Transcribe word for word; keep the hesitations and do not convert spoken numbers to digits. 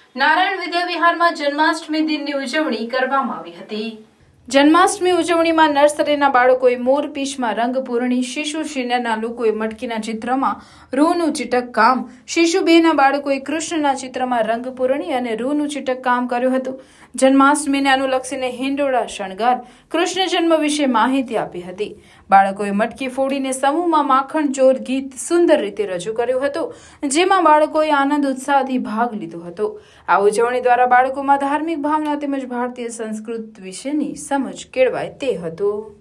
નારાયણ વિદ્યા વિહારમાં જન્માષ્ટમી દિનની ઉજવણી કરવામાં આવી હતી। જન્માષ્ટમી ઉજવણીમાં નર્સરીના બાળકોએ મોરપીંછમાં રંગપૂરણી, શિશુ સિનિયરના લોકોએ મટકીના ચિત્રમાં રૂનું ચીટક કામ, શિશુ બેના બાળકોએ કૃષ્ણના ચિત્રમાં રંગપૂરણી અને રૂનું ચીટક કામ કર્યું હતું। જન્માષ્ટમીને અનુલક્ષીને હિંડોળા શણગાર, કૃષ્ણ જન્મ વિશે માહિતી આપી હતી। બાળકોએ મટકી ફોડીને સમૂહમાં માખણ ચોર ગીત સુંદર રીતે રજૂ કર્યું હતું, જેમાં બાળકોએ આનંદ ઉત્સાહથી ભાગ લીધો હતો। આ ઉજવણી દ્વારા બાળકોમાં ધાર્મિક ભાવના તેમજ ભારતીય સંસ્કૃતિ વિશેની સમજ કેળવાય તે હતું।